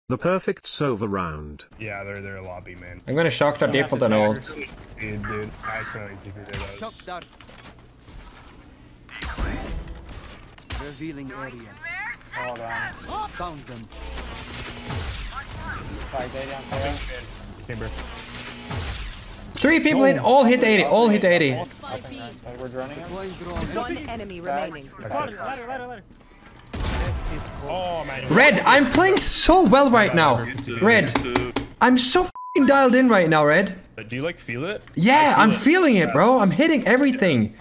The perfect Sova round. Yeah, they're lobby, man. I'm gonna shock that default and ult. Dude, I accidentally executed those. Shock dart. Revealing area. Hold on. Found them. Fight area. Chamber. 3 people hit, all hit 80, all hit 80. We're running him. Deploying drone. One enemy remaining. Ladder. Oh, man. Red, I'm playing so well right now. Red, I'm so f***ing dialed in right now, Red. Do you like feel it? Yeah, I'm feeling it, bro. I'm hitting everything.